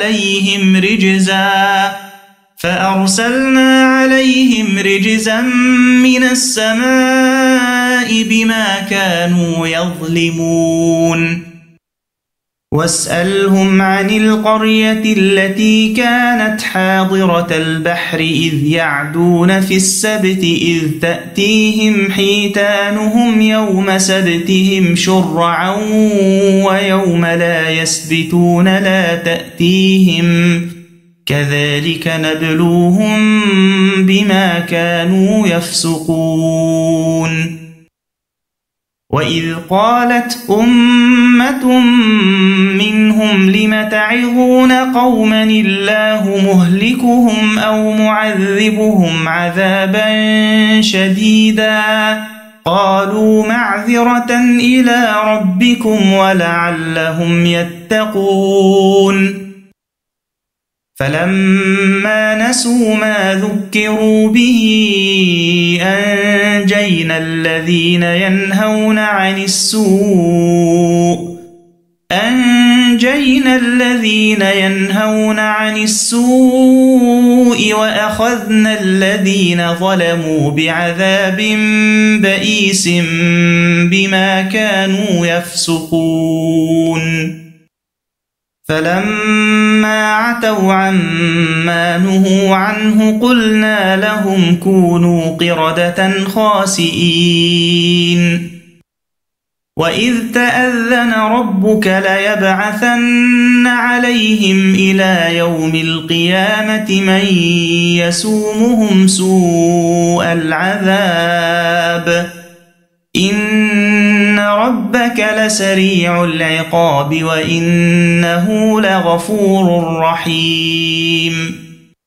Speaker 2: عليهم رجزا من السماء بما كانوا يظلمون واسألهم عن القرية التي كانت حاضرة البحر إذ يعدون في السبت إذ تأتيهم حيتانهم يوم سبتهم شرعا ويوم لا يسبتون لا تأتيهم كذلك نبلوهم بما كانوا يفسقون وإذ قالت أمة منهم لم تعظون قوما الله مهلكهم أو معذبهم عذابا شديدا قالوا معذرة إلى ربكم ولعلهم يتقون فلما نسوا ما ذكروا به أنجينا الذين ينهون عن السوء وأخذنا الذين ظلموا بعذاب بئيس بما كانوا يفسقون فلما عتوا عما نهوا عنه قلنا لهم كونوا قردة خاسئين وإذ تأذن ربك ليبعثن عليهم إلى يوم القيامة من يسومهم سوء العذاب إن ربك لسريع العقاب وإنه لغفور رحيم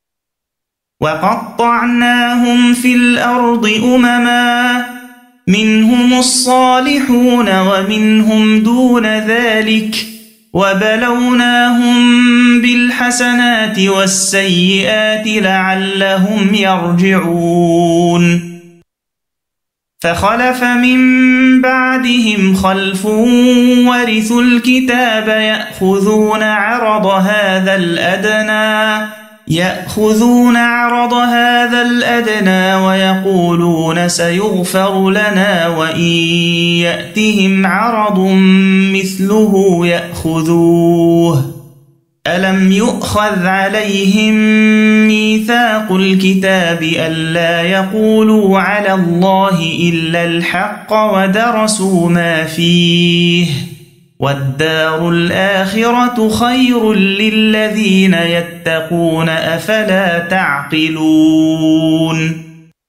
Speaker 2: وقطعناهم في الأرض أمما منهم الصالحون ومنهم دون ذلك وبلوناهم بالحسنات والسيئات لعلهم يرجعون فخلف من بعدهم خلف ورثوا الكتاب يأخذون عرض هذا الأدنى ويقولون سيغفر لنا وإن يأتهم عرض مثله يأخذوه ألم يؤخذ عليهم ميثاق الكتاب ألا يقولوا على الله إلا الحق ودرسوا ما فيه والدار الآخرة خير للذين يتقون أفلا تعقلون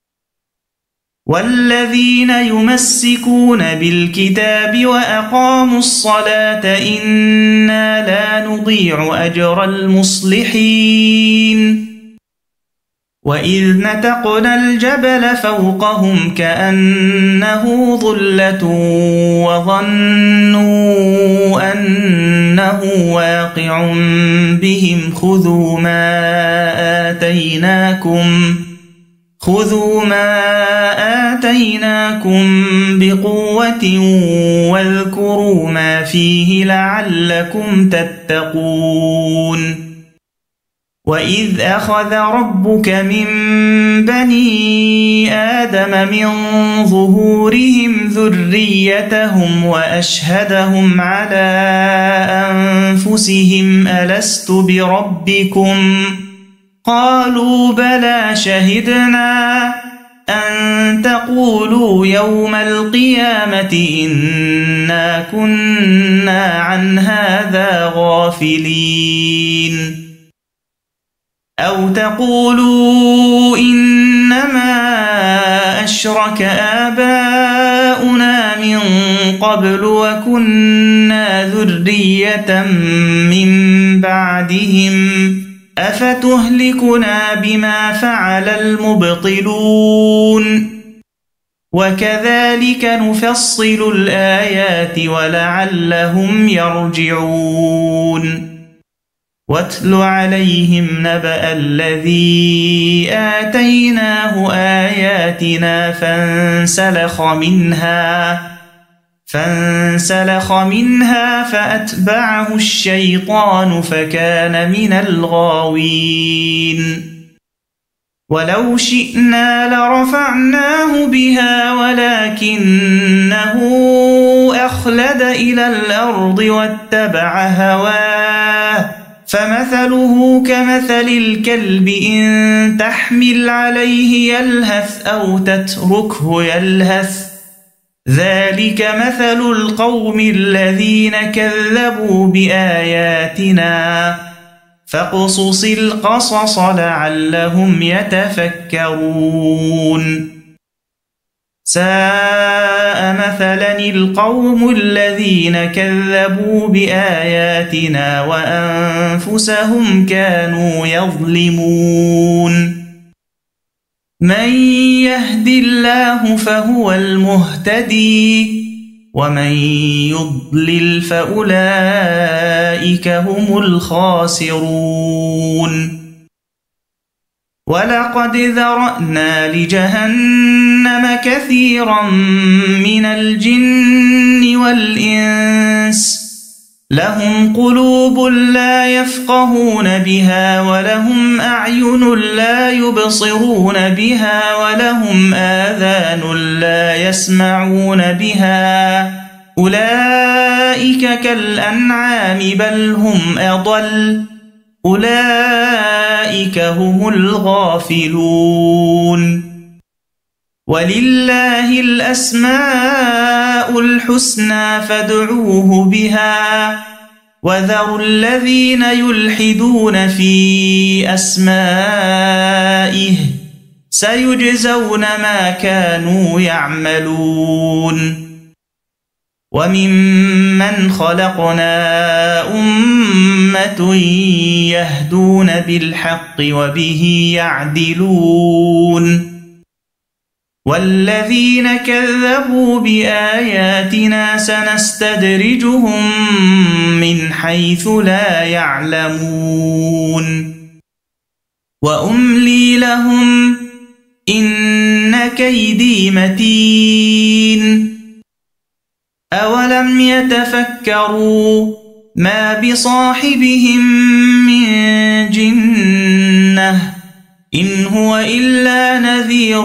Speaker 2: والذين يمسكون بالكتاب وأقاموا الصلاة إنا لا نضيع أجر المصلحين وإذ نتقنا الجبل فوقهم كأنه ظلة وظنوا أنه واقع بهم خذوا ما آتيناكم بقوة واذكروا ما فيه لعلكم تتقون وإذ أخذ ربك من بني آدم من ظهورهم ذريتهم وأشهدهم على أنفسهم ألست بربكم قالوا بلى شهدنا أن تقولوا يوم القيامة إنا كنا عن هذا غافلين أو تقولوا إنما أشرك آباؤنا من قبل وكنا ذرية من بعدهم أفتهلكنا بما فعل المبطلون وكذلك نفصل الآيات ولعلهم يرجعون واتل عليهم نبأ الذي آتيناه آياتنا فانسلخ منها فأتبعه الشيطان فكان من الغاوين ولو شئنا لرفعناه بها ولكنه أخلد إلى الأرض واتبع هواه فمثله كمثل الكلب إن تحمل عليه يلهث أو تتركه يلهث ذلك مثل القوم الذين كذبوا بآياتنا فاقصص القصص لعلهم يتفكرون ساء مثلا القوم الذين كذبوا بآياتنا وأنفسهم كانوا يظلمون من يهد الله فهو المهتدي ومن يضلل فأولئك هم الخاسرون ولقد ذرأنا لجهنم كثيرا من الجن والإنس لهم قلوب لا يفقهون بها ولهم أعين لا يبصرون بها ولهم آذان لا يسمعون بها أولئك كالأنعام بل هم أضل أولئك هم الغافلون ولله الأسماء الحسنى فادعوه بها وذروا الذين يلحدون في أسمائه سيجزون ما كانوا يعملون وممن خلقنا أمة يهدون بالحق وبه يعدلون والذين كذبوا بآياتنا سنستدرجهم من حيث لا يعلمون وأملي لهم إن كيدي متين أولم يتفكروا ما بصاحبهم من جنة إن هو إلا نذير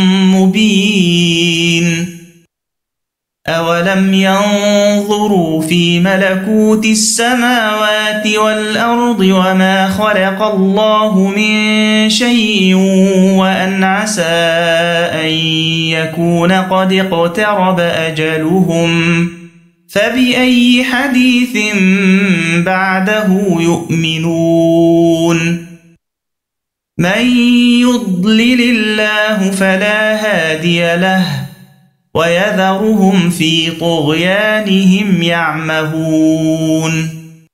Speaker 2: مبين أولم ينظروا في ملكوت السماوات والأرض وما خلق الله من شيء وأن عسى أن يكون قد اقترب أجلهم فبأي حديث بعده يؤمنون من يضلل الله فلا هادي له ويذرهم في طغيانهم يعمهون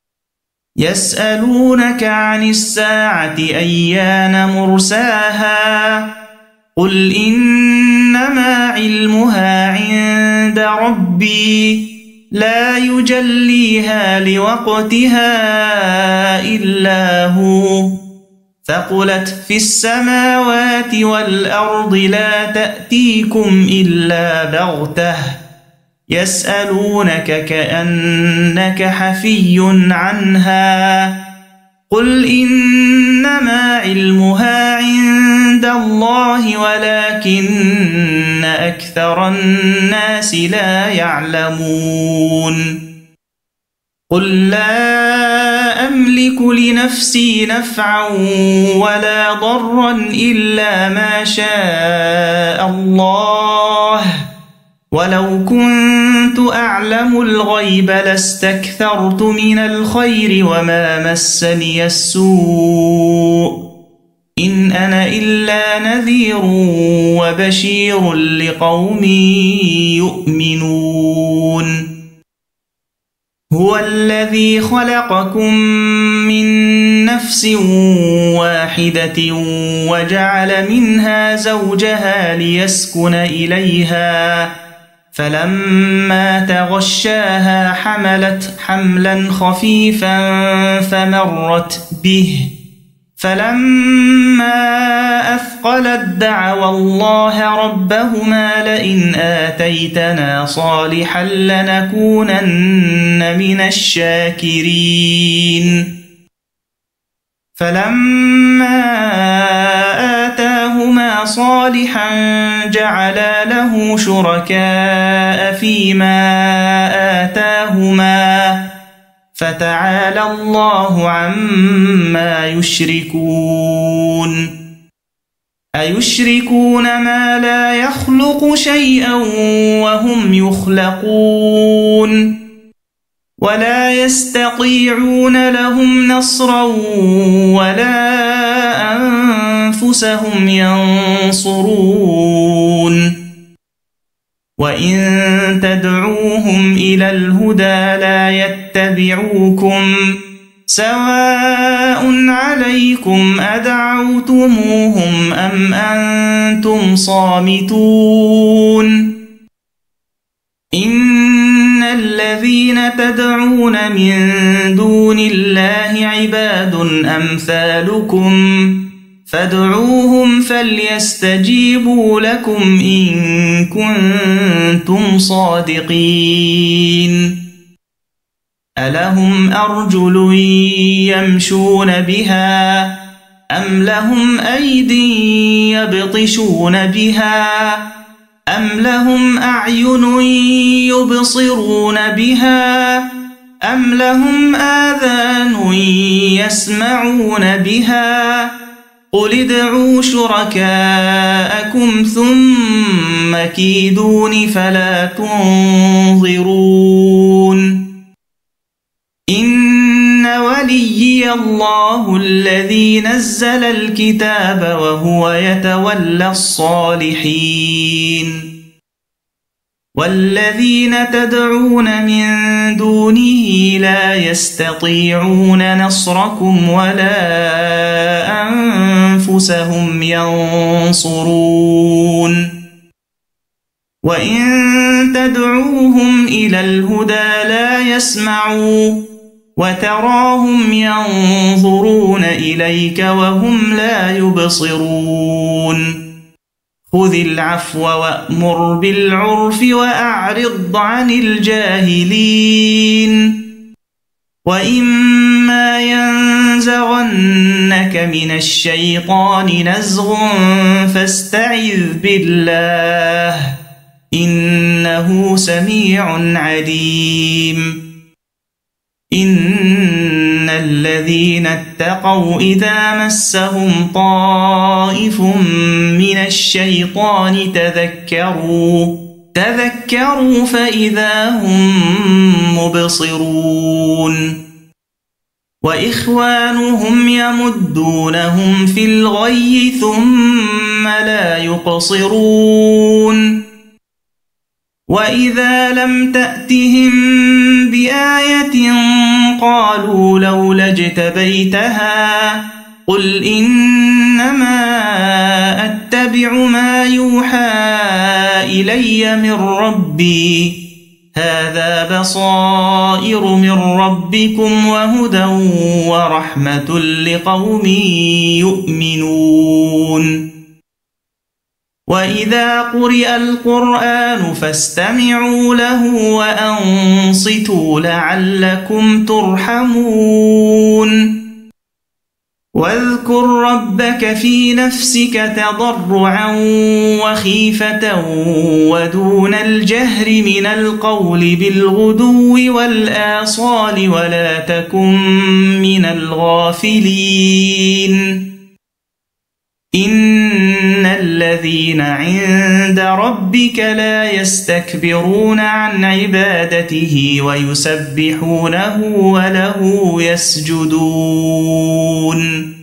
Speaker 2: يسألونك عن الساعة أيان مرساها قل إنما علمها عند ربي لا يجليها لوقتها إلا هو ثقلت في السماوات والأرض لا تأتيكم إلا بغتة يسألونك كأنك حفي عنها قل إنما علمها عند الله ولكن أكثر الناس لا يعلمون قل لا أملك لنفسي نفعا ولا ضرا إلا ما شاء الله ولو كنت أعلم الغيب لاستكثرت من الخير وما مسني السوء إن أنا إلا نذير وبشير لقوم يؤمنون هو الذي خلقكم من نفس واحدة وجعل منها زوجها ليسكن إليها فلما تغشاها حملت حملا خفيفا فمرت به فلما أثقلت دعوا الله ربهما لئن آتيتنا صالحا لنكونن من الشاكرين فلما آتاهما صالحا جعلا له شركاء فيما آتاهما فتعالى الله عما يشركون أيشركون ما لا يخلق شيئا وهم يخلقون ولا يستطيعون لهم نصرا ولا أنفسهم ينصرون وإن تدعوهم إلى الهدى لا يتبعوكم سواء عليكم أدعوتموهم أم أنتم صامتون إن الذين تدعون من دون الله عباد أمثالكم فادعوهم فليستجيبوا لكم إن كنتم صادقين ألهم أرجل يمشون بها أم لهم أيد يبطشون بها أم لهم أعين يبصرون بها أم لهم آذان يسمعون بها قل ادعوا شركاءكم ثم كيدون فلا تنظرون إن وليي الله الذي نزل الكتاب وهو يتولى الصالحين والذين تدعون من دونه لا يستطيعون نصركم ولا أنفسهم ينصرون وإن تدعوهم إلى الهدى لا يسمعوا وتراهم ينظرون إليك وهم لا يبصرون خذ العفو وأمر بالعرف وأعرض عن الجاهلين وإما ينزغنك من الشيطان نزغ فاستعذ بالله إنه سميع عليم إن الذين اتقوا إذا مسهم طائف من الشيطان تذكروا فإذا هم مبصرون وإخوانهم يمدونهم في الغي ثم لا يقصرون وإذا لم تأتهم بآية قالوا لولا اجتبيتها قل إنما أتبع ما يوحى إلي من ربي هذا بصائر من ربكم وهدى ورحمة لقوم يؤمنون وإذا قرئ القرآن فاستمعوا له وأنصتوا لعلكم ترحمون واذكر ربك في نفسك تضرعا وخيفة ودون الجهر من القول بالغدو والآصال ولا تكن من الغافلين إن الذين عند ربك لا يستكبرون عن عبادته ويسبحونه وله يسجدون